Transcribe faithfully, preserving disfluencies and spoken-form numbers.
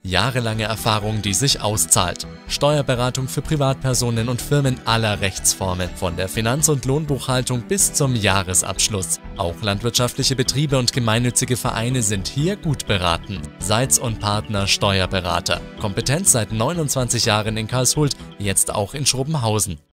Jahrelange Erfahrung, die sich auszahlt. Steuerberatung für Privatpersonen und Firmen aller Rechtsformen, von der Finanz- und Lohnbuchhaltung bis zum Jahresabschluss. Auch landwirtschaftliche Betriebe und gemeinnützige Vereine sind hier gut beraten. Seitz und Partner Steuerberater. Kompetenz seit neunundzwanzig Jahren in Karlshult, jetzt auch in Schrobenhausen.